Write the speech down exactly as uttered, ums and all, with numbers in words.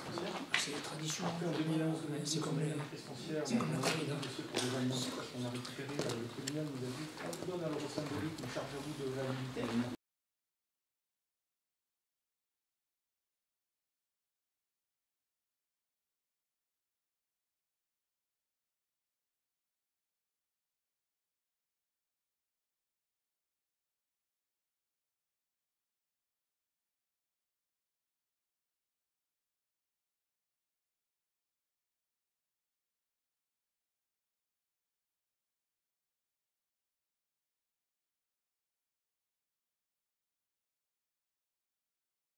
C'est la tradition. Après, en deux mille onze, C'est comme la c'est comme la corrida. Pour les aliments, parce qu'on a récupéré, le tribunal nous a dit, on vous donne à l'euro symbolique, mais chargez-vous de validité.